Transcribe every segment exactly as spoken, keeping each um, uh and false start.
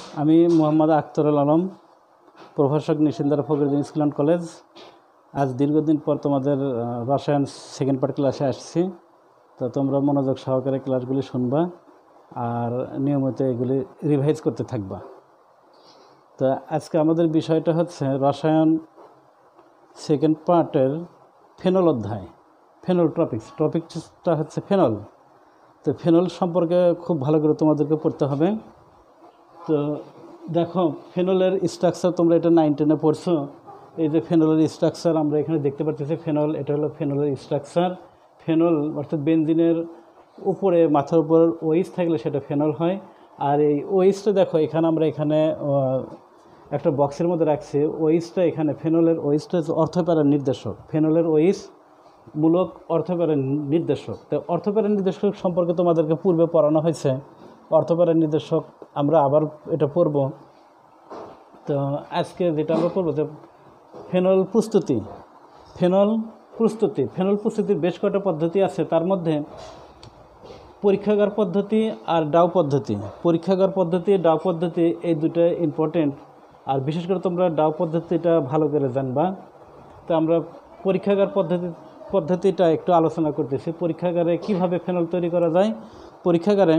আমি মোহাম্মদ আখতারুল আলম, প্রভাষক Nishindara Fakhruddin school and college. আজ দীর্ঘদিন পর তোমাদের রসায়ন সেকেন্ড পার্ট ক্লাসে আসছি। তো তোমরা মনোযোগ সহকারে ক্লাসগুলি শুনবা আর নিয়মিত এগুলি রিভাইজ করতে থাকবা। তো আজকে আমাদের বিষয়টা হচ্ছে রসায়ন সেকেন্ড পার্টের ফেনল অধ্যায়, ফেনল টপিক্স। টপিকটা হচ্ছে ফেনল। তো ফেনল সম্পর্কে খুব ভালো করে তোমাদেরকে পড়তে হবে। তো দেখো, ফেনলের স্ট্রাকচার তোমরা এটা নাইন টেনে পড়ছো। এই যে ফেনলের স্ট্রাকচার আমরা এখানে দেখতে পাচ্ছি, ফেনল এটা হলো ফেনলের স্ট্রাকচার। ফেনল অর্থাৎ বেনজিনের উপরে মাথার উপর ওইস থাকলে সেটা ফেনল হয়। আর এই ওইসটা দেখো এখানে আমরা এখানে একটা বক্সের মধ্যে রাখছি। ওইসটা এখানে ফেনলের ওইসটা হচ্ছে অর্থপ্যারার নির্দেশক। ফেনলের ওইস মূলক অর্থপ্যারার নির্দেশক। তো অর্থপ্যারার নির্দেশক সম্পর্কে তোমাদেরকে পূর্বে পড়ানো হয়েছে। অর্থপ্যারার নির্দেশক আমরা আবার এটা পড়ব। তো আজকে যেটা আমরা পড়বো যে ফেনল প্রস্তুতি। ফেনল প্রস্তুতি ফেনল প্রস্তুতির বেশ কয়েকটা পদ্ধতি আছে। তার মধ্যে পরীক্ষাগার পদ্ধতি আর ডাউ পদ্ধতি। পরীক্ষাগার পদ্ধতি, ডাউ পদ্ধতি এই দুটো ইম্পর্টেন্ট। আর বিশেষ করে তোমরা ডাউ পদ্ধতিটা ভালো করে জানবা। তো আমরা পরীক্ষাগার পদ্ধতি পদ্ধতিটা একটু আলোচনা করতেছি। পরীক্ষাগারে কিভাবে ফেনল তৈরি করা যায়। পরীক্ষাগারে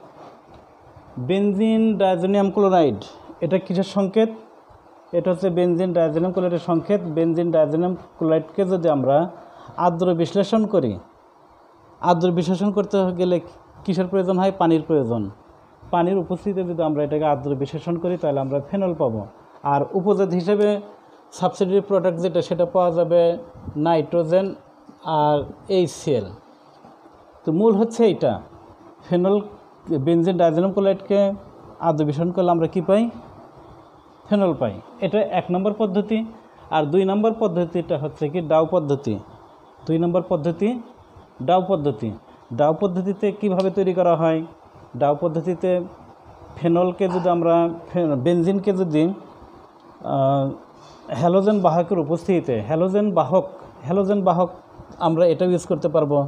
বেনজিন ডায়াজোনিয়াম ক্লোরাইড, এটা কিসের সংকেত? এটা হচ্ছে বেনজিন ডায়াজোনিয়াম ক্লোরাইডের সংকেত। বেনজিন ডায়াজোনিয়াম ক্লোরাইডকে যদি আমরা আর্দ্র বিশ্লেষণ করি, আর্দ্র বিশ্লেষণ করতে গেলে কিসের প্রয়োজন হয়? পানির প্রয়োজন। পানির উপস্থিতিতে যদি আমরা এটাকে আর্দ্র বিশ্লেষণ করি তাহলে আমরা ফেনল পাবো। আর উপজাত হিসেবে সাবসিডিয়ারি প্রোডাক্ট যেটা, সেটা পাওয়া যাবে নাইট্রোজেন আর এইচসিএল। তো মূল হচ্ছে এইটা, ফেনল বেনজিন ডায়াজোনিয়াম ক্লোরাইডকে আর্দ্র বিশ্লেষণ করলে আমরা কি পাই? ফেনল পাই। এটা এক নম্বর পদ্ধতি। আর দুই নম্বর পদ্ধতিটা হচ্ছে কি ডাউ পদ্ধতি। দুই নম্বর পদ্ধতি ডাউ পদ্ধতি। ডাউ পদ্ধতিতে কিভাবে তৈরি করা হয়? ডাউ পদ্ধতিতে ফেনলকে যদি আমরা বেনজিনকে যদি হ্যালোজেন বাহকের উপস্থিতিতে, হ্যালোজেন বাহক হ্যালোজেন বাহক আমরা এটাও ইউজ করতে পারবো।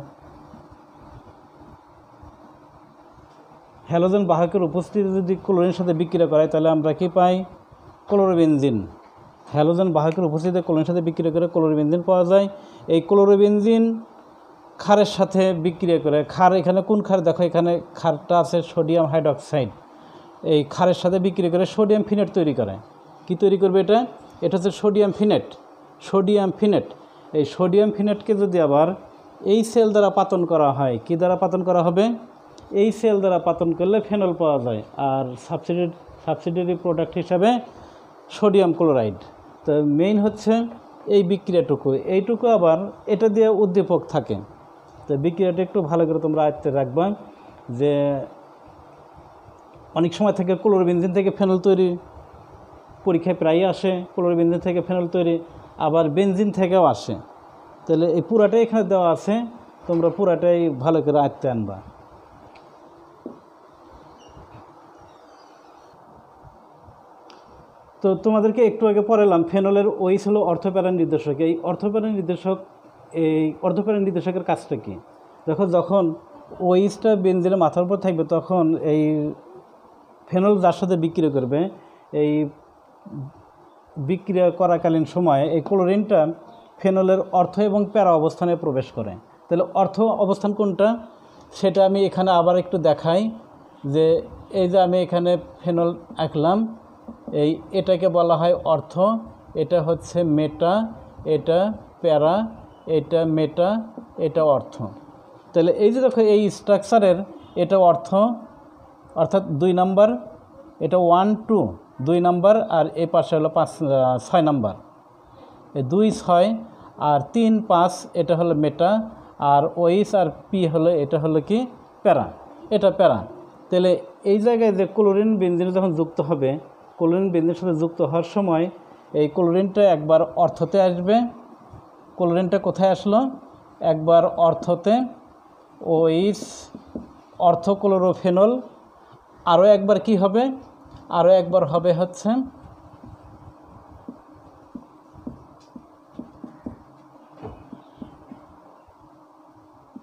হ্যালোজেন বাহকের উপস্থিতিতে যদি ক্লোরিনের সাথে বিক্রিয়া করায় তাহলে আমরা কি পাই? ক্লোরোবেনজিন। হ্যালোজেন বাহকের উপস্থিতিতে ক্লোরিনের সাথে বিক্রিয়া করে ক্লোরোবেনজিন পাওয়া যায়। এই ক্লোরোবেনজিন ক্ষারের সাথে বিক্রিয়া করে, ক্ষার এখানে কোন ক্ষার? দেখো এখানে ক্ষারটা আছে সোডিয়াম হাইড্রক্সাইড। এই ক্ষারের সাথে বিক্রিয়া করে সোডিয়াম ফিনেট তৈরি করে। কি তৈরি করবে এটা? এটা হচ্ছে সোডিয়াম ফিনেট। সোডিয়াম ফিনেট এই সোডিয়াম ফিনেটকে যদি আবার এই সেল দ্বারা পাতন করা হয়, কি দ্বারা পাতন করা হবে? এই সেল দ্বারা পাতন করলে ফেনল পাওয়া যায়। আর সাবসিডিয়ারি সাবসিডিয়ারি প্রোডাক্ট হিসাবে সোডিয়াম ক্লোরাইড। তো মেইন হচ্ছে এই বিক্রিয়াটুকু। এইটুকু আবার এটা দিয়ে উদ্দীপক থাকে। তো বিক্রিয়াটা একটু ভালো করে তোমরা আয়ত্তে রাখবা যে অনেক সময় থেকে ক্লোরোবেনজিন থেকে ফেনল তৈরি পরীক্ষায় প্রায়ই আসে। ক্লোরোবেনজিন থেকে ফেনল তৈরি আবার বেনজিন থেকেও আসে। তাহলে এই পুরাটাই এখানে দেওয়া আছে, তোমরা পুরাটাই ভালো করে আয়ত্তে আনবা। তো তোমাদেরকে একটু আগে পড়ালাম ফেনলের ওইস হলো অর্থপ্যারার নির্দেশক। এই অর্থপ্যারার নির্দেশক এই অর্থপ্যারার নির্দেশকের কাজটা কি? দেখো, যখন ওইসটা বেনজিনের মাথার উপর থাকবে তখন এই ফেনল যার সাথে বিক্রিয়া করবে, এই বিক্রিয়া করাকালীন সময়ে এই ক্লোরিনটা ফেনলের অর্থ এবং প্যারা অবস্থানে প্রবেশ করে। তাহলে অর্থ অবস্থান কোনটা সেটা আমি এখানে আবার একটু দেখাই। যে এই যে আমি এখানে ফেনল আঁকলাম, এই এটাকে বলা হয় অর্থ, এটা হচ্ছে মেটা, এটা প্যারা, এটা মেটা, এটা অর্থ। তাহলে এই যে দেখো এই স্ট্রাকচারের এটা অর্থ, অর্থাৎ দুই নাম্বার, এটা ওয়ান টু দুই নাম্বার, আর এই পাশে হলো পাঁচ ছয় নাম্বার। এই দুই ছয় আর তিন পাঁচ এটা হলো মেটা, আর ওইস আর পি হলো এটা হলো কি প্যারা, এটা প্যারা। তাহলে এই জায়গায় যে ক্লোরিন বেনজিনে যখন যুক্ত হবে, ক্লোরিন বেনজিনের সাথে যুক্ত হওয়ার সময় এই ক্লোরিনটা একবার অর্থতে আসবে। ক্লোরিনটা কোথায় আসলো? একবার অর্থতে, ওইস অর্থ ক্লোরোফেনল। আরও একবার কি হবে? আরও একবার হবে হচ্ছে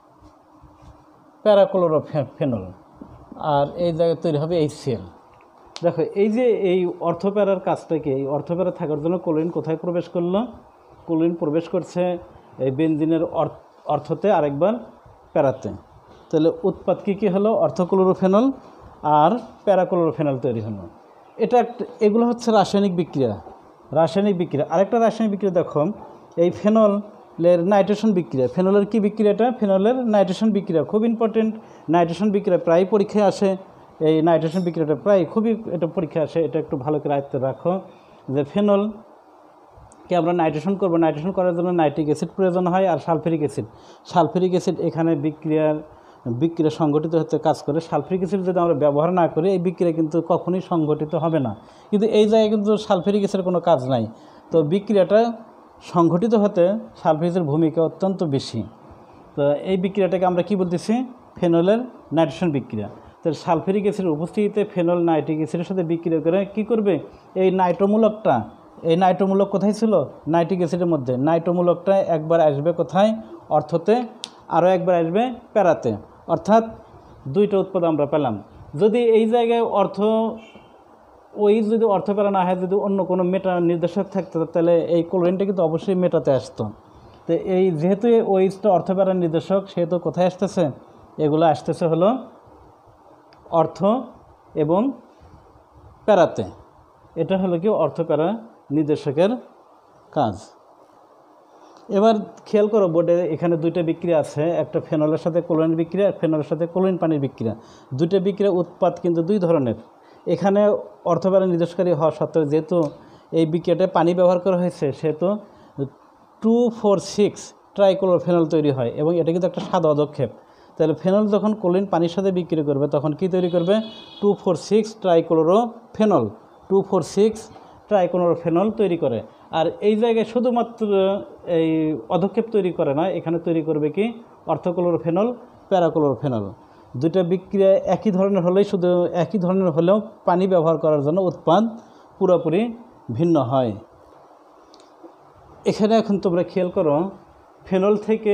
প্যারাক্লোরোফেনল। আর এই জায়গায় তৈরি হবে এইচসিএল। দেখো এই যে এই অর্থপ্যারার কাজটাকে, এই অর্থপ্যারা থাকার জন্য ক্লোরিন কোথায় প্রবেশ করলো? ক্লোরিন প্রবেশ করছে এই বেনজিনের অর্থতে, আরেকবার প্যারাতে। তাহলে উৎপাদ কী কী হলো? অর্থক্লোরোফেনল আর প্যারাক্লোরোফেনল তৈরি হলো। এটা একটা, এগুলো হচ্ছে রাসায়নিক বিক্রিয়া। রাসায়নিক বিক্রিয়া আরেকটা রাসায়নিক বিক্রিয়া দেখো, এই ফেনলের নাইট্রেশন বিক্রিয়া। ফেনলের কি বিক্রিয়াটা? ফেনলের নাইট্রেশন বিক্রিয়া খুব ইম্পর্টেন্ট। নাইট্রেশন বিক্রিয়া প্রায় পরীক্ষায় আসে। এই নাইট্রেশন বিক্রিয়াটা প্রায় খুবই এটা পরীক্ষা আসে, এটা একটু ভালো করে আয়ত্তে রাখো যে ফেনলকে আমরা নাইট্রেশন করব, নাইট্রেশন করার জন্য নাইট্রিক অ্যাসিড প্রয়োজন হয় আর সালফিউরিক অ্যাসিড। সালফিউরিক অ্যাসিড এখানে বিক্রিয়ার বিক্রিয়া সংগঠিত হতে কাজ করে। সালফিউরিক অ্যাসিড যদি আমরা ব্যবহার না করি এই বিক্রিয়া কিন্তু কখনোই সংগঠিত হবে না। কিন্তু এই জায়গায় কিন্তু সালফিউরিক অ্যাসিডের কোনো কাজ নাই। তো বিক্রিয়াটা সংগঠিত হতে সালফিউরিক অ্যাসিডের ভূমিকা অত্যন্ত বেশি। তো এই বিক্রিয়াটাকে আমরা কি বলতেছি? ফেনলের নাইট্রেশন বিক্রিয়া। তো সালফিউরিক অ্যাসিডের উপস্থিতিতে ফেনল নাইট্রিক অ্যাসিডের সাথে বিক্রিয়া করে কি করবে? এই নাইট্রোমূলকটা, এই নাইট্রোমূলক কোথায় ছিল? নাইট্রিক অ্যাসিডের মধ্যে। নাইট্রোমূলকটা একবার আসবে কোথায়? অর্থতে, আরও একবার আসবে প্যারাতে। অর্থাৎ দুইটা উৎপাদ আমরা পেলাম। যদি এই জায়গায় অর্থ ওই যদি অর্থ প্যারা না হয়, যদি অন্য কোনো মেটা নির্দেশক থাকতো তাহলে এই ক্লোরিনটা কিন্তু অবশ্যই মেটাতে আসতো। তো এই যেহেতু ওইটা অর্থ প্যারা নির্দেশক, সেহেতু কোথায় আসতেছে? এগুলো আসতেছে হলো অর্থ এবং প্যারাতে। এটা হলো কি অর্থ প্যারা নির্দেশকের কাজ। এবার খেয়াল করো বোর্ডে এখানে দুইটা বিক্রিয়া আছে, একটা ফেনলের সাথে ক্লোরিন বিক্রিয়া, ফেনলের সাথে ক্লোরিন পানির বিক্রিয়া। দুইটা বিক্রিয়া উৎপাদ কিন্তু দুই ধরনের। এখানে অর্থপ্যারা নির্দেশকারী হওয়া সত্ত্বেও যেহেতু এই বিক্রিয়াটায় পানি ব্যবহার করা হয়েছে, সেহেতু টু ফোর সিক্স ট্রাইক্লোরোফেনল তৈরি হয় এবং এটা কিন্তু একটা সাদা পদক্ষেপ। তাহলে ফেনল যখন ক্লোরিন পানির সাথে বিক্রিয়া করবে তখন কি তৈরি করবে? Two four six trichlorophenol two four six trichlorophenol তৈরি করে। আর এই জায়গায় শুধুমাত্র এই পদক্ষেপ তৈরি করে না, এখানে তৈরি করবে কি? অর্থক্লোরোফেনল, প্যারাক্লোরোফেনল। দুইটা বিক্রিয়া একই ধরনের হলেই, শুধু একই ধরনের হলেও পানি ব্যবহার করার জন্য উৎপাদ পুরোপুরি ভিন্ন হয়। এখানে এখন তোমরা খেয়াল করো ফেনল থেকে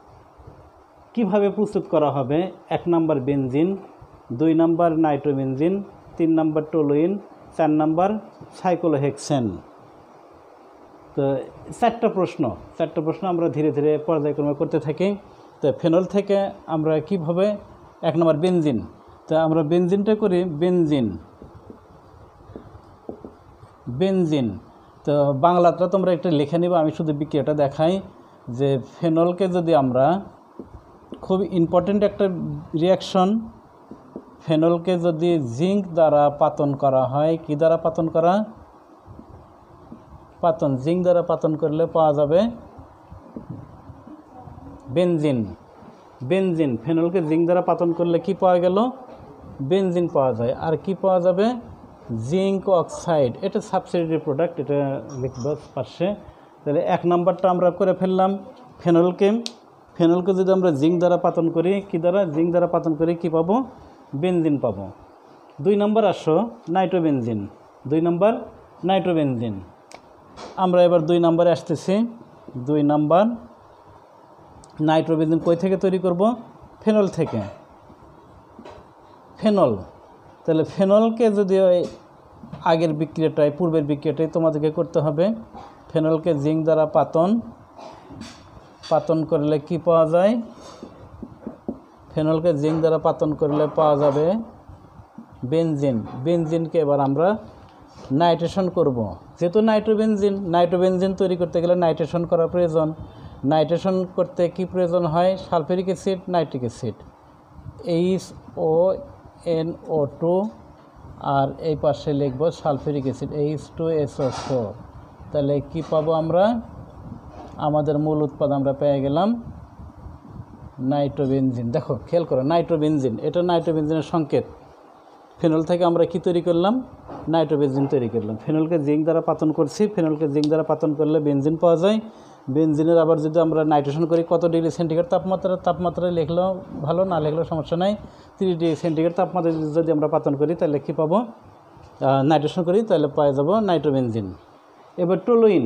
কিভাবে প্রস্তুত করা হবে। এক নাম্বার বেনজিন, দুই নাম্বার নাইট্রোবেনজিন, তিন নাম্বার টলুইন, চার নাম্বার সাইক্লোহেক্সেন। তো চারটা প্রশ্ন চারটা প্রশ্ন আমরা ধীরে ধীরে পর্যায়ক্রমে করতে থাকি। তো ফেনল থেকে আমরা কিভাবে, এক নম্বর বেনজিন, তো আমরা বেনজিনটা করি বেনজিন বেনজিন তো বাংলাটা তোমরা একটু লিখে নিবা, আমি শুধু বিক্রিয়াটা দেখাই যে ফেনলকে যদি আমরা, খুব ইম্পর্টেন্ট একটা রিয়াকশন, ফেনলকে যদি জিঙ্ক দ্বারা পাতন করা হয়, কি দ্বারা পাতন করা? পাতন, জিঙ্ক দ্বারা পাতন করলে পাওয়া যাবে বেনজিন। বেনজিন, ফেনলকে জিঙ্ক দ্বারা পাতন করলে কি পাওয়া গেল? বেনজিন পাওয়া যায়। আর কি পাওয়া যাবে? Zinc oxide. এটা সাবস্টিটিউটিভ প্রোডাক্ট, এটা লিখব পাশে। তাহলে এক নাম্বারটা আমরা করে ফেললাম। ফেনলকে ফেনলকে যদি আমরা জিঙ্ক দ্বারা পাতন করি, কি দ্বারা? জিঙ্ক দ্বারা পাতন করি কি পাবো? বেনজিন পাবো। দুই নম্বর আসো নাইট্রোবেনজিন। দুই নম্বর নাইট্রোবেনজিন। আমরা এবার দুই নম্বরে আসতেছি। দুই নাম্বার নাইট্রোবেনজিন কই থেকে তৈরি করব? ফেনল থেকে। ফেনল, তাহলে ফেনলকে যদি ওই আগের বিক্রিয়াটাই, পূর্বের বিক্রিয়াটাই তোমাদেরকে করতে হবে। ফেনলকে জিঙ্ক দ্বারা পাতন পাতন করলে কি পাওয়া যায়? ফেনলকে জিঙ্ক দ্বারা পাতন করলে পাওয়া যাবে বেনজিন। বেনজিনকে এবার আমরা নাইট্রেশন করব। যেহেতু নাইট্রোবেনজিন, নাইট্রোবেনজিন তৈরি করতে গেলে নাইট্রেশন করা প্রয়োজন। নাইট্রেশন করতে কি প্রয়োজন হয়? Sulphuric acid, nitric acid, H O N O two, আর এই পাশে লিখব sulphuric acid, H two S O four. তাহলে কি পাবো আমরা? আমাদের মূল উৎপাদ আমরা পেয়ে গেলাম নাইট্রোবেনজিন। দেখো খেয়াল করো, নাইট্রোবেনজিন, এটা নাইট্রোবেনজিনের সংকেত। ফেনল থেকে আমরা কি তৈরি করলাম? নাইট্রোবেনজিন তৈরি করলাম। ফেনলকে জিঙ্ক দ্বারা পাতন করছি, ফেনলকে জিঙ্ক দ্বারা পাতন করলে বেনজিন পাওয়া যায়। বেনজিনের আবার যদি আমরা নাইট্রেশন করি কত ডিগ্রি সেন্টিগ্রেড তাপমাত্রা, তাপমাত্রায় লিখলেও ভালো, না লিখলেও সমস্যা নাই। তিরিশ ডিগ্রি সেন্টিগ্রেড তাপমাত্রায় যদি আমরা পাতন করি তাহলে কী পাবো? নাইট্রেশন করি তাহলে পাওয়া যাব নাইট্রোবেনজিন। এবার টলুইন।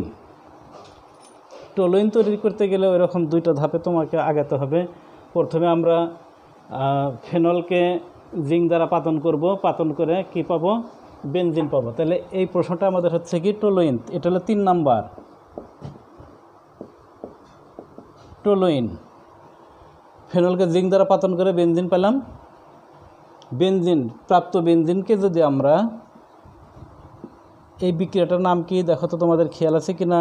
টলুইন তৈরি করতে গেলে ওই রকম দুইটা ধাপে তোমাকে আগাতে হবে। প্রথমে আমরা ফেনলকে জিঙ্ক দ্বারা পাতন করব, পাতন করে কি পাবো? বেনজিন পাবো। তাহলে এই প্রশ্নটা আমাদের হচ্ছে কি টলুইন, এটা হলো তিন নাম্বার টলুইন। ফেনলকে জিঙ্ক দ্বারা পাতন করে বেনজিন পেলাম। বেনজিন প্রাপ্ত বেনজিনকে যদি আমরা, এই বিক্রিয়াটার নাম কি দেখো তো, তোমাদের খেয়াল আছে কি না?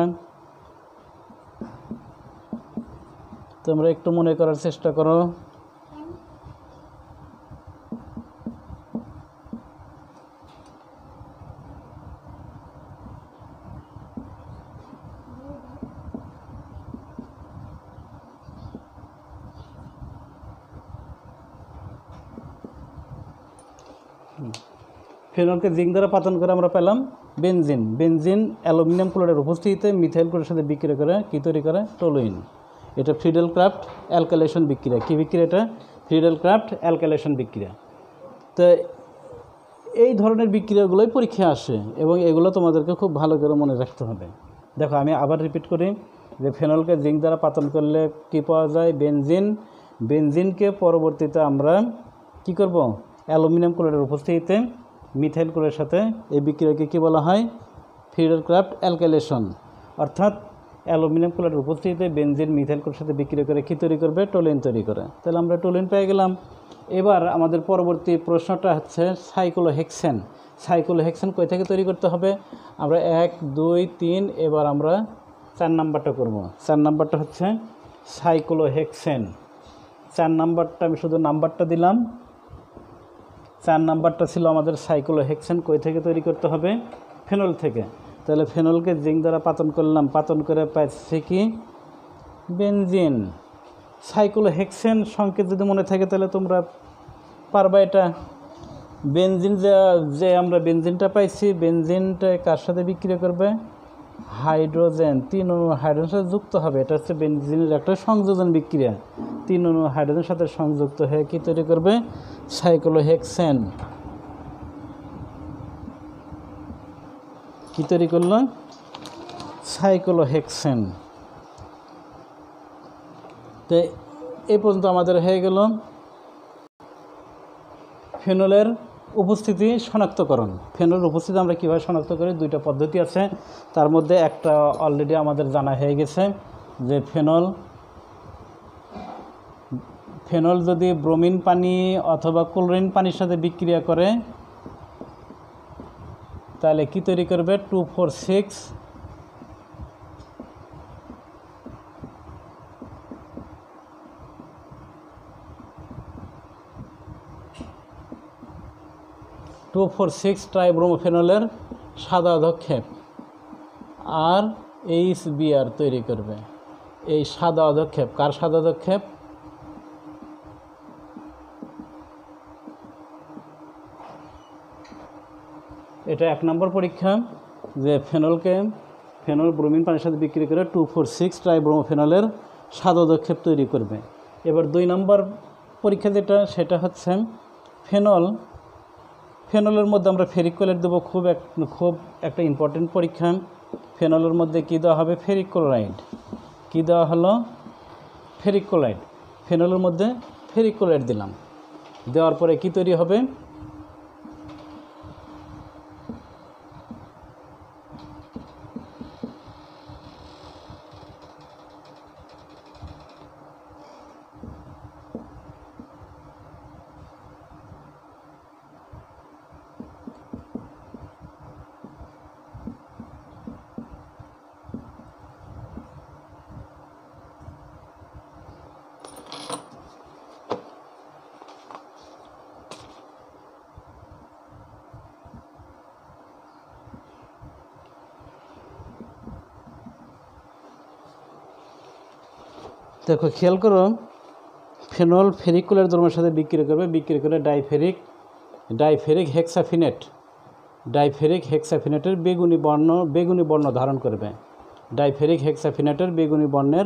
তোমরা একটু মনে করার চেষ্টা করো। ফেনলকে জিঙ্ক দ্বারা পাতন করে আমরা পেলাম বেনজিন। বেনজিন অ্যালুমিনিয়াম ক্লোরাইডের উপস্থিতিতে মিথাইল ক্লোরাইডের সাথে বিক্রিয়া করে কি তৈরি করে? টলুইন। এটা ফ্রিডেল ক্রাফট অ্যালকাইলেশন বিক্রিয়া। কী বিক্রিয়া এটা? ফ্রিডেল ক্রাফট অ্যালকাইলেশন বিক্রিয়া। তো এই ধরনের বিক্রিয়াগুলোই পরীক্ষা আসে এবং এগুলো তোমাদেরকে খুব ভালো করে মনে রাখতে হবে। দেখো আমি আবার রিপিট করি যে ফেনলকে জিঙ্ক দ্বারা পাতন করলে কি পাওয়া যায়? বেনজিন। বেনজিনকে পরবর্তীতে আমরা কি করব? অ্যালুমিনিয়াম ক্লোরাইডের উপস্থিতিতে মিথাইল ক্লোরাইডের সাথে এই বিক্রিয়াকে কী বলা হয়? Friedel Craft alkylation. অর্থাৎ অ্যালুমিনিয়াম ক্লোরাইডের উপস্থিতিতে বেনজিন মিথাইল ক্লোরাইডের সাথে বিক্রিয়া করে কী তৈরি করবে? টলুইন তৈরি করে। তাহলে আমরা টলুইন পেয়ে গেলাম। এবার আমাদের পরবর্তী প্রশ্নটা হচ্ছে সাইক্লোহেক্সেন। সাইক্লোহেক্সেন কই থেকে তৈরি করতে হবে? আমরা এক দুই তিন, এবার আমরা চার নাম্বারটা করব। চার নাম্বারটা হচ্ছে সাইক্লোহেক্সেন। চার নাম্বারটা আমি শুধু নাম্বারটা দিলাম। চার নাম্বারটা ছিল আমাদের সাইক্লোহেক্সেন কই থেকে তৈরি করতে হবে? ফেনল থেকে। তাহলে ফেনলকে জিঙ্ক দ্বারা পাতন করলাম, পাতন করে পাইছি কি? বেনজিন। সাইক্লোহেক্সেন সংকেত যদি মনে থাকে তাহলে তোমরা পারবা এটা। বেনজিন যে যে আমরা বেনজিনটা পাইছি, বেনজিনটা কার সাথে বিক্রিয়া করবে? হাইড্রোজেন। তিন অণু হাইড্রোজেনের সাথে যুক্ত হবে। এটা হচ্ছে বেনজিনের একটা সংযোজন বিক্রিয়া। তিন অণু হাইড্রোজেনের সাথে সংযুক্ত হয়ে কি তৈরি করবে? সাইক্লোহেক্সেন। কি তৈরি করলো? সাইক্লোহেক্সেন। তো এই পর্যন্ত আমাদের হয়ে গেল ফেনলের উপস্থিতি শনাক্তকরণ। ফেনলের উপস্থিতি আমরা কীভাবে শনাক্ত করি? দুইটা পদ্ধতি আছে। তার মধ্যে একটা অলরেডি আমাদের জানা হয়ে গেছে যে ফেনল ফেনল যদি ব্রোমিন পানি অথবা ক্লোরিন পানির সাথে বিক্রিয়া করে তাহলে কি তৈরি করবে? Two four six two four six ট্রাইব্রোমোফেনলের সাদা অধক্ষেপ আর এইচ বিআর তৈরি করবে। এই সাদা অধক্ষেপ কার সাদা অধক্ষেপ? এটা এক নম্বর পরীক্ষা যে ফেনলকে ফেনল ব্রোমিন পানির সাথে বিক্রি করে টু ফোর সিক্স ট্রাইব্রোমোফেনলের সাদা অধক্ষেপ তৈরি করবে। এবার দুই নম্বর পরীক্ষা যেটা, সেটা হচ্ছে ফেনল ফেনলের মধ্যে আমরা ফেরিক ক্লোরাইড দেবো। খুব এক খুব একটা ইম্পর্টেন্ট পরীক্ষা। ফেনলের মধ্যে কী দেওয়া হবে? Ferric chloride. কী দেওয়া হলো? Ferric chloride. ফেনলের মধ্যে ফেরিক ক্লোরাইড দিলাম। দেওয়ার পরে কি তৈরি হবে? দেখো খেয়াল করো, ফেনল ফেরিক ক্লোরাইড দ্রবণের সাথে বিক্রিয়া করবে, বিক্রিয়া করে ডাইফেরিক ডাইফেরিক হেক্সাফিনেট ডাইফেরিক হেক্সাফিনেটের বেগুনি বর্ণ বেগুনি বর্ণ ধারণ করবে। ডাইফেরিক হেক্সাফিনেটের বেগুনি বর্ণের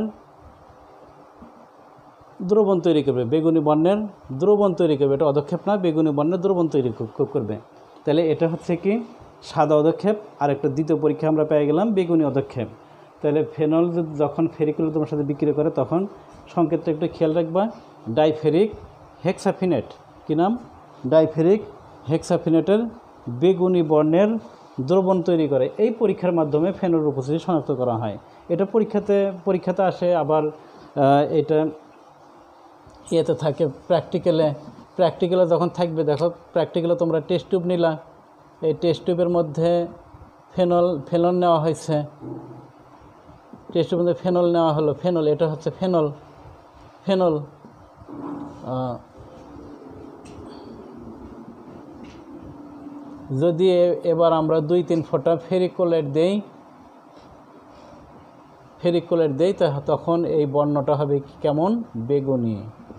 দ্রবণ তৈরি করবে। বেগুনি বর্ণের দ্রবণ তৈরি করবে। এটা অধক্ষেপ না, বেগুনি বর্ণের দ্রবণ তৈরি করবে। তাহলে এটা হচ্ছে কি? সাদা অধক্ষেপ। আর একটা দ্বিতীয় পরীক্ষা আমরা পেয়ে গেলাম বেগুনি অধক্ষেপ। তাহলে ফেনল যখন ফেরিক ক্লোরাইড তোমার সাথে বিক্রিয়া করে তখন সংকেতটা একটু খেয়াল রাখবা। ডাইফেরিক হেক্সাফিনেট, কী নাম? ডাইফেরিক হেক্সাফিনেটের বেগুনি বর্ণের দ্রবণ তৈরি করে। এই পরীক্ষার মাধ্যমে ফেনলের উপস্থিতি শনাক্ত করা হয়। এটা পরীক্ষাতে পরীক্ষাতে আসে, আবার এটা ইয়েতে থাকে প্র্যাকটিক্যালে। প্র্যাকটিক্যালে যখন থাকবে, দেখো প্র্যাকটিক্যালে তোমরা টেস্ট টিউব নিলা, এই টেস্ট টিউবের মধ্যে ফেনল ফেনল নেওয়া হয়েছে, টেস্ট টিউবের মধ্যে ফেনল নেওয়া হলো। ফেনল এটা হচ্ছে ফেনল ফেনল যদি এবার আমরা দুই তিন ফোঁটা ফেরিকোলেট দেই ফেরিকোলেট দেই তখন এই বর্ণটা হবে কেমন? বেগুনি।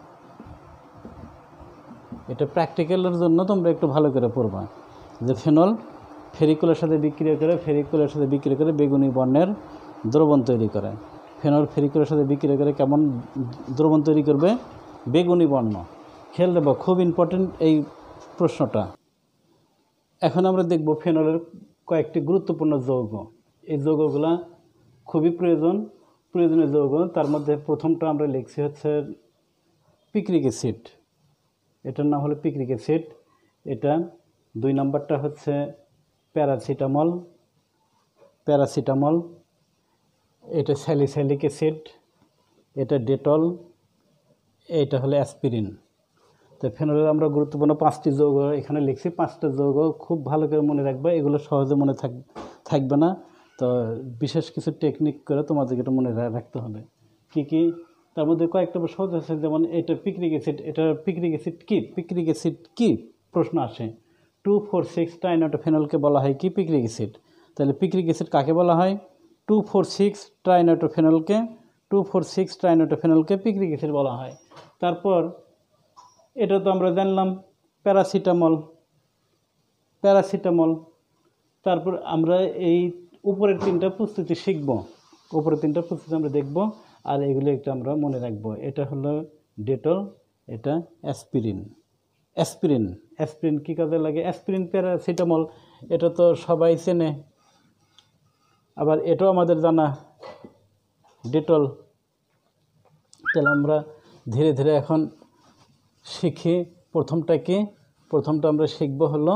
এটা প্র্যাকটিক্যালের জন্য তোমরা একটু ভালো করে পড়বা যে ফেনল ফেরিকোলের সাথে বিক্রিয়া করে ফেরিকোলের সাথে বিক্রিয়া করে বেগুনি বর্ণের দ্রবণ তৈরি করে। ফেনল ফেরিকোলের সাথে বিক্রিয়া করে কেমন দ্রবণ তৈরি করবে? বেগুনি বর্ণ। খেয়াল দেবো, খুব ইম্পর্টেন্ট এই প্রশ্নটা। এখন আমরা দেখব ফেনলের কয়েকটি গুরুত্বপূর্ণ যৌগ। এই যৌগগুলা খুবই প্রয়োজন প্রয়োজনীয় যৌগ। তার মধ্যে প্রথমটা আমরা লিখছি হচ্ছে পিক্রিক অ্যাসিড, এটার নাম হলো পিক্রিক অ্যাসিড। এটা দুই নম্বরটা হচ্ছে প্যারাসিটামল প্যারাসিটামল এটা স্যালিসাইলিক অ্যাসিড, এটা ডেটল, এটা হলো অ্যাসপিরিন। তো ফেনলের আমরা গুরুত্বপূর্ণ পাঁচটি যৌগ এখানে লিখছি। পাঁচটা যৌগ খুব ভালো করে মনে রাখবে, এগুলো সহজে মনে থাক থাকবে না। তো বিশেষ কিছু টেকনিক করে তোমাদেরকে এটা মনে রাখতে হবে। কি কি? তার মধ্যে কয়েকটা সহজ আছে, যেমন এটা পিক্রিক অ্যাসিড। এটা পিক্রিক অ্যাসিড কি? পিক্রিক অ্যাসিড কি প্রশ্ন আসে। টু ফোর সিক্স ট্রাইনাইট্রোফেনলকে বলা হয় কি? Picric acid. তাহলে পিক্রিক অ্যাসিড কাকে বলা হয়? টু ফোর সিক্স ট্রাইনাইট্রোফেনলকে টু ফোর সিক্স ট্রাইনাইট্রোফেনলকে পিক্রিক অ্যাসিড বলা হয়। তারপর এটা তো আমরা জানলাম প্যারাসিটামল প্যারাসিটামল তারপর আমরা এই উপরের তিনটা প্রস্তুতি শিখব, উপরের তিনটা প্রস্তুতি আমরা দেখব, আর এগুলো একটু আমরা মনে রাখবো। এটা হলো ডেটল, এটা অ্যাসপিরিন। অ্যাসপিরিন অ্যাসপিরিন কী কাজে লাগে? অ্যাসপিরিন প্যারাসিটামল এটা তো সবাই চেনে, আবার এটাও আমাদের জানা ডেটল। তাহলে আমরা ধীরে ধীরে এখন শিখি। প্রথমটা কি? প্রথমটা আমরা শিখব হলো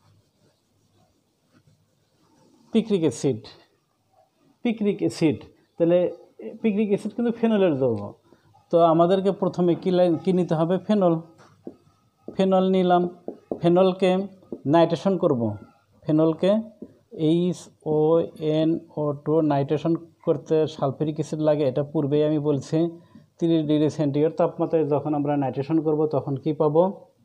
পিক্রিক অ্যাসিড। পিক্রিক অ্যাসিড তাহলে পিক্রিক অ্যাসিড কিন্তু ফেনলের যৌগ। তো আমাদেরকে প্রথমে কী কী নিতে হবে? ফেনল। ফেনল নিলাম। ফেনলকে নাইট্রেশন করব। ফেনলকে H O N O two nitration করতে সালফিউরিক অ্যাসিড লাগে, এটা পূর্বেই আমি বলছি। তিরিশ ডিগ্রি সেন্টিগ্রেড তাপমাত্রায় যখন আমরা নাইট্রেশন করব তখন কি পাবো?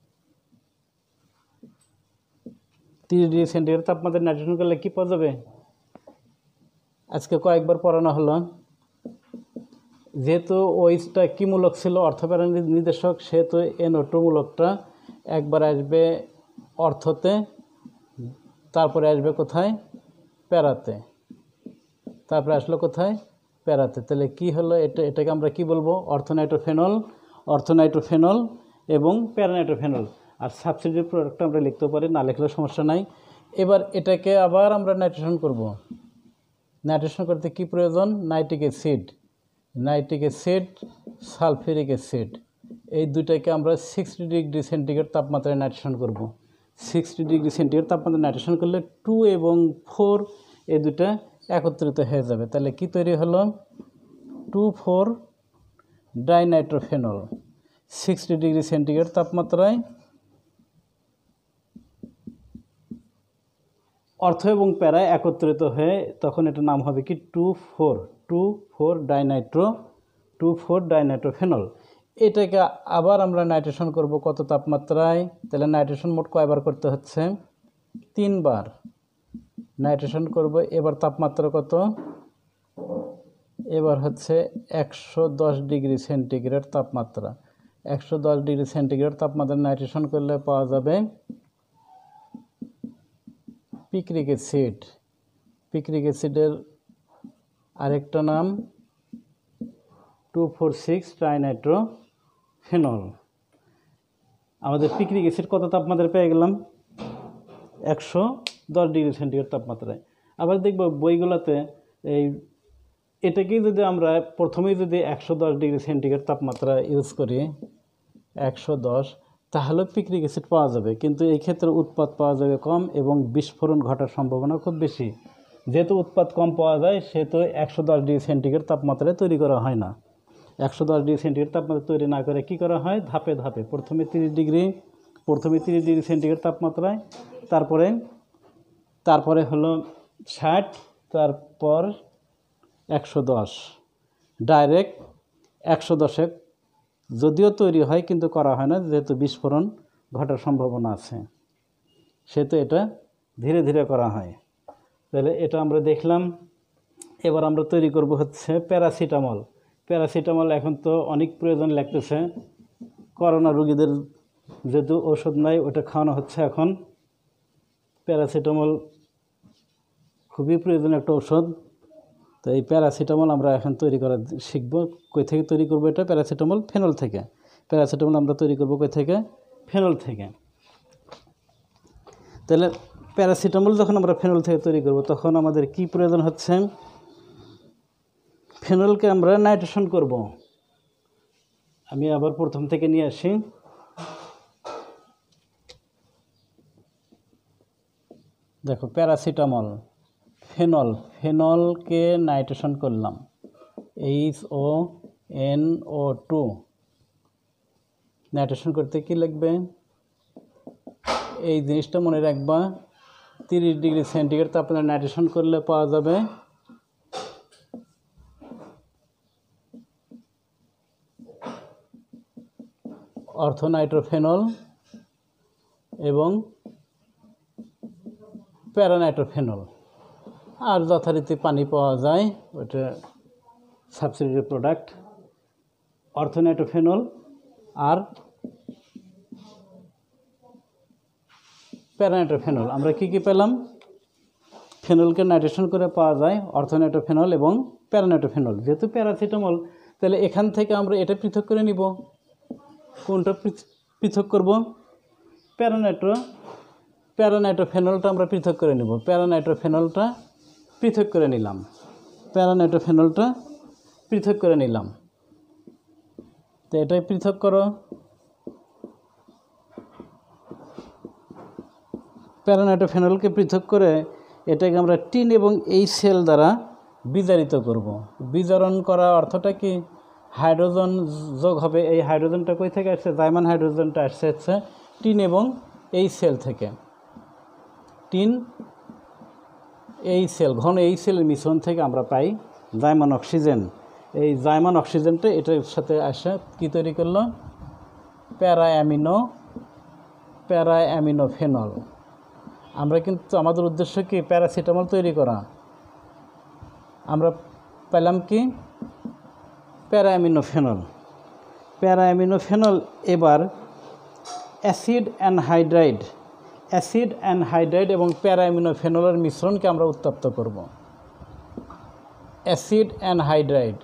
তিরিশ ডিগ্রি সেন্টিগ্রেড তাপমাত্রায় নাইট্রেশন করলে কী পাওয়া যাবে? আজকে কয়েকবার পড়ানো হলো। যেহেতু ওইচটা কী মূলক ছিল? অর্থপ্যারা নির্দেশক, সেহেতু এনও টু মূলকটা একবার আসবে অর্থতে, তারপরে আসবে কোথায়? প্যারাতে। তারপরে আসলো কোথায়? প্যারাতে। তাহলে কি হলো এটা? এটাকে আমরা কি বলবো? অর্থোনাইট্রোফেনল অর্থোনাইট্রোফেনল এবং প্যারানাইট্রোফেনল। আর সাবসিডিয়ারি প্রোডাক্টটা আমরা লিখতে পারি, না লিখলেও সমস্যা নাই। এবার এটাকে আবার আমরা নাইট্রেশন করব। নাইট্রেশন করতে কি প্রয়োজন? Nitric acid nitric acid sulphuric acid, এই দুটাকে আমরা সিক্সটি ডিগ্রি সেন্টিগ্রেড তাপমাত্রায় নাইট্রেশন করব। সিক্সটি ডিগ্রি সেন্টিগ্রেড তাপমাত্রায় নাইট্রেশন করলে টু এবং ফোর এই দুটা একত্রিত হয়ে যাবে। তাহলে কি তৈরি হলো? Two four dinitrophenol. Sixty degree centigrade তাপমাত্রায় অর্থ এবং প্যারায় একত্রিত হয়ে তখন এটার নাম হবে কি? Two four two four dinitro two four dinitrophenol. এটাকে আবার আমরা নাইট্রেশন করব কত তাপমাত্রায়? তাহলে নাইট্রেশন মোট কয়বার করতে হচ্ছে? তিনবার নাইট্রেশন করব। এবার তাপমাত্রা কত? এবার হচ্ছে একশো দশ ডিগ্রি সেন্টিগ্রেড তাপমাত্রা। একশো দশ ডিগ্রি সেন্টিগ্রেড তাপমাত্রা নাইট্রেশন করলে পাওয়া যাবে পিক্রিক অ্যাসিড। পিক্রিক অ্যাসিডের আরেকটা নাম টু ফোর সিক্স ট্রাইনাইট্রোফেনল। আমাদের পিক্রিক অ্যাসিড কত তাপমাত্রায় পেয়ে গেলাম? একশো দশ ডিগ্রি সেন্টিগ্রেড তাপমাত্রায়। আবার দেখব বইগুলোতে এই এটাকেই যদি আমরা প্রথমেই যদি একশো দশ ডিগ্রি সেন্টিগ্রেড তাপমাত্রা ইউজ করি, একশো দশ, তাহলে পিক্রিক অ্যাসিড পাওয়া যাবে, কিন্তু এই ক্ষেত্রে উৎপাদ পাওয়া যাবে কম এবং বিস্ফোরণ ঘটার সম্ভাবনা খুব বেশি। যেহেতু উৎপাদ কম পাওয়া যায় সেহেতু একশো দশ ডিগ্রি সেন্টিগ্রেড তাপমাত্রায় তৈরি করা হয় না। একশো দশ ডিগ্রি সেন্টিগ্রেড তাপমাত্রা তৈরি না করে কী করা হয়, ধাপে ধাপে প্রথমে তিরিশ ডিগ্রি প্রথমে তিরিশ ডিগ্রি সেন্টিগ্রেড তাপমাত্রায়, তারপরে তারপরে হলো ষাট, তারপর একশো দশ, ডাইরেক্ট একশো দশে যদিও তৈরি হয় কিন্তু করা হয় না, যেহেতু বিস্ফোরণ ঘটার সম্ভাবনা আছে সেহেতু এটা ধীরে ধীরে করা হয়। তাহলে এটা আমরা দেখলাম। এবার আমরা তৈরি করব হচ্ছে প্যারাসিটামল। প্যারাসিটামল এখন তো অনেক প্রয়োজন লাগতেছে, করোনা রোগীদের যেহেতু ওষুধ নাই ওটা খাওয়ানো হচ্ছে এখন। প্যারাসিটামল খুবই প্রয়োজনীয় একটা ওষুধ। তো এই প্যারাসিটামল আমরা এখন তৈরি করা শিখব। কই থেকে তৈরি করব এটা? প্যারাসিটামল ফেনল থেকে। প্যারাসিটামল আমরা তৈরি করব কই থেকে? ফেনল থেকে। তাহলে প্যারাসিটামল যখন আমরা ফেনল থেকে তৈরি করব তখন আমাদের কি প্রয়োজন হচ্ছে? ফেনলকে আমরা নাইট্রেশন করব। আমি আবার প্রথম থেকে নিয়ে আসি। দেখো, প্যারাসিটামল, ফেনল, ফেনলকে নাইট্রেশন করলাম, H O N O two. Nitration করতে কি লাগবে? এই জিনিসটা মনে রাখবা, তিরিশ ডিগ্রি সেন্টিগ্রেড তাপমাত্রায় নাইট্রেশন করলে পাওয়া যাবে অর্থোনাইট্রোফেনল এবং প্যারানাইট্রোফেনল। আর যথারীতি পানি পাওয়া যায়, ওটা সাবসিডিয়ারি প্রোডাক্ট। অর্থোনাইট্রোফেনল আর প্যারানাইট্রোফেনল। আমরা কি কি পেলাম? ফেনলকে নাইট্রেশন করে পাওয়া যায় অর্থোনাইট্রোফেনল এবং প্যারানাইট্রোফেনল। যেহেতু প্যারাসিটামল, তাহলে এখান থেকে আমরা এটা পৃথক করে নিব। কোনটা পৃথক করব? প্যারানাইট্রো প্যারানাইট্রোফেনলটা আমরা পৃথক করে নিব। প্যারানাইট্রোফেনলটা পৃথক করে নিলাম প্যারানাইট্রোফেনলটা পৃথক করে নিলাম। তো এটাই পৃথক করো। প্যারানাইট্রোফেনলকে পৃথক করে এটাকে আমরা টিন এবং এই সেল দ্বারা বিজারিত করব। বিজারণ করা অর্থটা কি? হাইড্রোজেন যোগ হবে। এই হাইড্রোজেনটা কই থেকে আসছে? জাইমান হাইড্রোজেনটা আসছে হচ্ছে টিন এবং এই সেল থেকে। টিন এই সেল, ঘন এই সেলের মিশ্রণ থেকে আমরা পাই জাইমান অক্সিজেন। এই জাইমান অক্সিজেনটা এটার সাথে আসে কি তৈরি করলো? প্যারা অ্যামিনো প্যারা অ্যামিনোফেনল। আমরা কিন্তু আমাদের উদ্দেশ্য কি? প্যারাসিটামল তৈরি করা। আমরা পেলাম কি? প্যারা অ্যামিনোফেনল। প্যারা অ্যামিনোফেনল এবার অ্যাসিড অ্যানহাইড্রাইড অ্যাসিড অ্যানহাইড্রাইড এবং প্যারা অ্যামিনোফেনলের মিশ্রণকে আমরা উত্তপ্ত করব। অ্যাসিড অ্যানহাইড্রাইড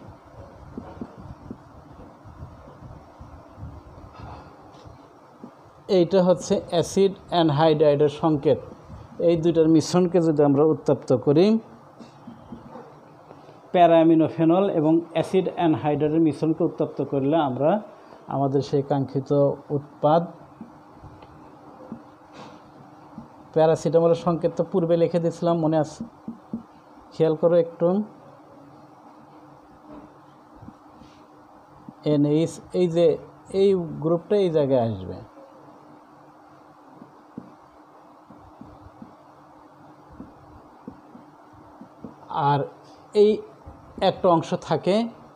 এইটা হচ্ছে অ্যাসিড অ্যানহাইড্রাইডের সংকেত। এই দুইটার মিশ্রণকে যদি আমরা উত্তপ্ত করি, প্যারা অ্যামিনোফেনল এবং অ্যাসিড অ্যানহাইড্রাইডের মিশ্রণকে উত্তপ্ত করলে আমরা আমাদের সেই কাঙ্ক্ষিত উৎপাদ প্যারাসিটামলের সংকেত তো পূর্বে লিখে দিয়েছিলাম, মনে আছে? খেয়াল করো একটু। এনএইচ, এই যে এই গ্রুপটা এই জায়গায় আসবে। আর এই একটা অংশ থাকে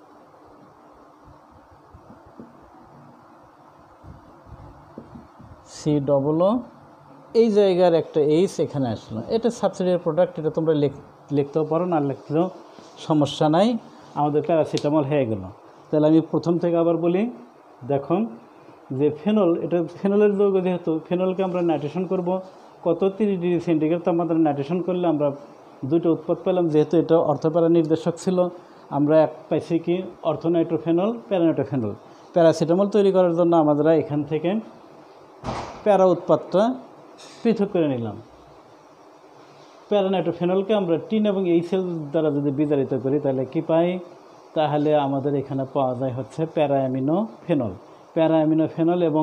সি ডবল ও, এই জায়গার একটা এইচ এখানে আসলো। এটা সাবসিডিয়ারি প্রোডাক্ট, এটা তোমরা লিখতেও পারো, না লিখলেও সমস্যা নাই। আমাদের প্যারাসিটামল হয়ে গেল। তাহলে আমি প্রথম থেকে আবার বলি। দেখুন যে ফেনল, এটা ফেনলের যৌগ, যেহেতু ফেনলকে আমরা নাইট্রেশন করব। কত? তিরিশ ডিগ্রি সেন্টিগ্রেড তাপমাত্রা নাইট্রেশন করলে আমরা দুটো উৎপাদ পেলাম। যেহেতু এটা অর্থপ্যারা নির্দেশক ছিল, আমরা এক পাইছি কি? অর্থোনাইট্রোফেনল, প্যারানাইট্রোফেনল। প্যারাসিটামল তৈরি করার জন্য আমরা এখান থেকে প্যারা উৎপাদটা পৃথক করে নিলাম। প্যারানাইট্রোফেনলকে আমরা টিন এবং এই সেল দ্বারা যদি বিজারিত করি তাহলে কি পাই? তাহলে আমাদের এখানে পাওয়া যায় হচ্ছে প্যারা অ্যামিনোফেনল। প্যারা অ্যামিনোফেনল এবং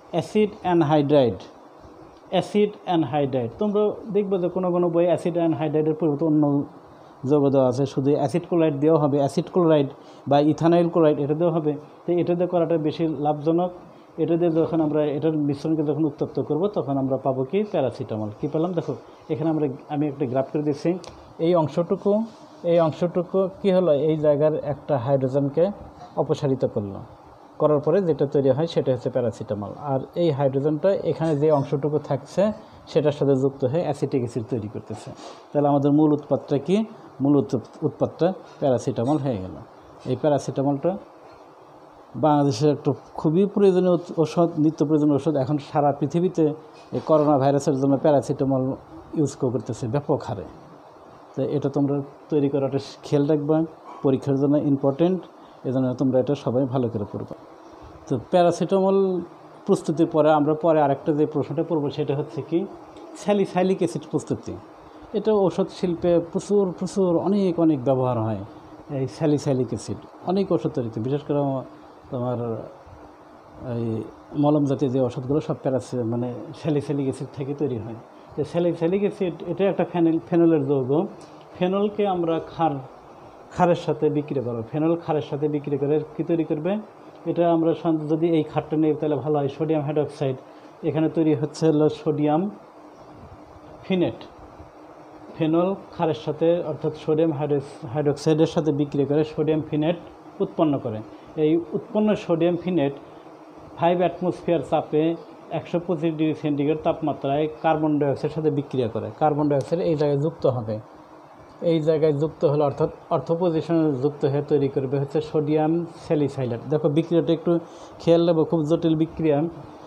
অ্যাসিড অ্যানহাইড্রাইড, অ্যাসিড অ্যানহাইড্রাইড। তোমরা দেখবে যে কোনো কোনো বই অ্যাসিড অ্যানহাইড্রাইডের পরিবর্তে অন্য যৌগ দেওয়া আছে, শুধু অ্যাসিড ক্লোরাইড দেওয়া হবে, অ্যাসিড ক্লোরাইড বা ইথানয়েল ক্লোরাইড এটা দেওয়া হবে। তো এটা দিয়ে করাটা বেশি লাভজনক। এটা দিয়ে যখন আমরা এটার মিশ্রণকে যখন উত্তপ্ত করব তখন আমরা পাবো কি প্যারাসিটামল। কী পেলাম দেখো এখানে আমরা আমি একটা গ্রাফ করে দিচ্ছি। এই অংশটুকু এই অংশটুকু কি হলো, এই জায়গার একটা হাইড্রোজেনকে অপসারিত করলো, করার পরে যেটা তৈরি হয় সেটা হচ্ছে প্যারাসিটামল। আর এই হাইড্রোজেনটা এখানে যে অংশটুকু থাকছে সেটার সাথে যুক্ত হয়ে অ্যাসিটিক অ্যাসিড তৈরি করতেছে। তাহলে আমাদের মূল উৎপাদটা কি, মূল উৎপাদটা প্যারাসিটামল হয়ে গেল। এই প্যারাসিটামলটা বাংলাদেশের একটা খুবই প্রয়োজনীয় ওষুধ, নিত্য প্রয়োজনীয় ওষুধ। এখন সারা পৃথিবীতে এই করোনা ভাইরাসের জন্য প্যারাসিটামল ইউজ করতেছে ব্যাপক হারে। তো এটা তোমরা তৈরি করাটা খেয়াল রাখবা, পরীক্ষার জন্য ইম্পর্টেন্ট, এজন্য তোমরা এটা সবাই ভালো করে পড়বা। তো প্যারাসিটামল প্রস্তুতির পরে আমরা পরে আরেকটা যে প্রশ্নটা পড়বো সেটা হচ্ছে কি স্যালিসাইলিক অ্যাসিড প্রস্তুতি। এটা ওষুধ শিল্পে প্রচুর প্রচুর অনেক অনেক ব্যবহার হয় এই স্যালিসাইলিক অ্যাসিড, অনেক ওষুধ তৈরিতে, বিশেষ করে তোমার এই মলম জাতীয় যে ওষুধগুলো সব প্যারাসি মানে স্যালিসাইলিক অ্যাসিড থেকে তৈরি হয়। তো স্যালিসাইলিক অ্যাসিড এটা একটা ফেনল ফেনলের যৌগ। ফেনলকে আমরা ক্ষার ক্ষারের সাথে বিক্রি করবো, ফেনল ক্ষারের সাথে বিক্রি করে কী তৈরি করবে, এটা আমরা যদি এই ক্ষারটা নেই তাহলে ভালো হয়, সোডিয়াম হাইড্রোক্সাইড। এখানে তৈরি হচ্ছে হলো সোডিয়াম ফিনেট। ফেনল ক্ষারের সাথে অর্থাৎ সোডিয়াম হাইড্রোক্সাইডের সাথে বিক্রি করে সোডিয়াম ফিনেট উৎপন্ন করে। এই উৎপন্ন সোডিয়াম ফিনেট ফাইভ অ্যাটমসফিয়ার চাপে একশো পঁচিশ ডিগ্রি সেন্টিগ্রেড তাপমাত্রায় কার্বন ডাইঅক্সাইডের সাথে বিক্রিয়া করে। কার্বন ডাইঅক্সাইড এই জায়গায় যুক্ত হবে, এই জায়গায় যুক্ত হলে অর্থাৎ অর্থ পজিশনে যুক্ত হয়ে তৈরি করবে হচ্ছে সোডিয়াম স্যালিসাইলেট। দেখো বিক্রিয়াটা একটু খেয়াল রাখবো, খুব জটিল বিক্রিয়া।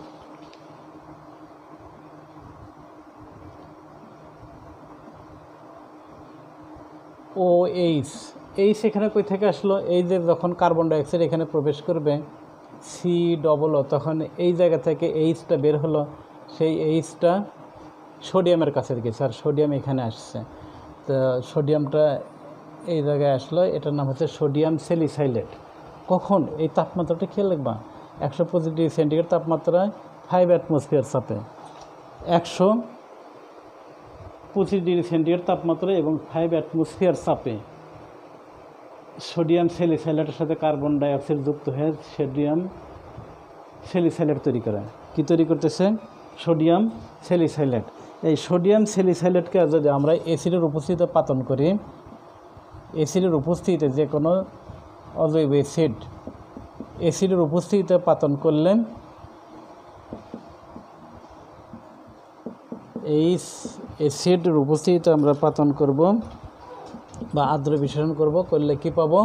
ও এইচ এইচ এখানে কই থেকে আসলো, এই যে যখন কার্বন ডাইঅক্সাইড এখানে প্রবেশ করবে সি ডবল ও, তখন এই জায়গা থেকে এইচটা বের হলো, সেই এইচটা সোডিয়ামের কাছে গেছে আর সোডিয়াম এখানে আসছে। তো সোডিয়ামটা এই জায়গায় আসলো, এটার নাম হচ্ছে সোডিয়াম স্যালিসাইলেট। কখন এই তাপমাত্রাটা খেয়াল রাখবা, একশো পঁচিশ ডিগ্রি সেন্টিগ্রেড তাপমাত্রায় ফাইভ অ্যাটমসফিয়ার চাপে, একশো পঁচিশ ডিগ্রি সেন্টিগ্রেড তাপমাত্রা এবং ফাইভ অ্যাটমসফিয়ার চাপে সোডিয়াম স্যালিসাইলেটের সাথে কার্বন ডাইঅক্সাইড যুক্ত হয়ে সোডিয়াম স্যালিসাইলেট তৈরি করে। কি তৈরি করতেছে, সোডিয়াম স্যালিসাইলেট। এই সোডিয়াম স্যালিসাইলেটকে যদি আমরা অ্যাসিডের উপস্থিতিতে পাতন করি, অ্যাসিডের উপস্থিতিতে যে কোনো অজৈব অ্যাসিড অ্যাসিডের উপস্থিতিতে পাতন করলে এই অ্যাসিডের উপস্থিতিতে আমরা পাতন করব বা আর্দ্র বিশ্লেষণ করব, করলে কি পাবো,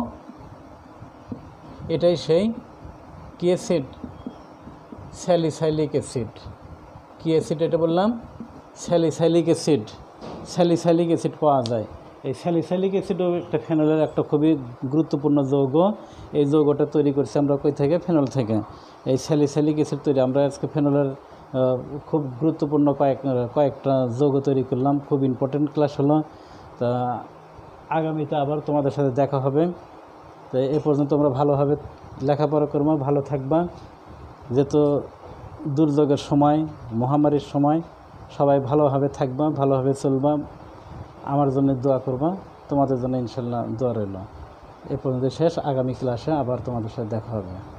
এটাই সেই কি অ্যাসিড, স্যালিসাইলিক অ্যাসিড। কি অ্যাসিড এটা বললাম, স্যালিসাইলিক অ্যাসিড। স্যালিসাইলিক অ্যাসিড পাওয়া যায়। এই স্যালিসাইলিক অ্যাসিডও একটা ফেনলের একটা খুবই গুরুত্বপূর্ণ যৌগ। এই যৌগটা তৈরি করছি আমরা কই থেকে, ফেনল থেকে। এই স্যালিসাইলিক অ্যাসিড তৈরি আমরা আজকে ফেনলের খুব গুরুত্বপূর্ণ কয়েক কয়েকটা যৌগ তৈরি করলাম, খুব ইম্পর্টেন্ট ক্লাস হলো। তা আগামীতে আবার তোমাদের সাথে দেখা হবে। তো এ পর্যন্ত তোমরা ভালোভাবে লেখাপড়া করবো, ভালো থাকবা। যেহেতু দুর্যোগের সময়, মহামারীর সময়, সবাই ভালোভাবে থাকবা, ভালোভাবে চলবা, আমার জন্য দোয়া করবা, তোমাদের জন্য ইনশাল্লাহ দোয়া রইল। এ পর্যন্ত শেষ, আগামী ক্লাসে আবার তোমাদের সাথে দেখা হবে।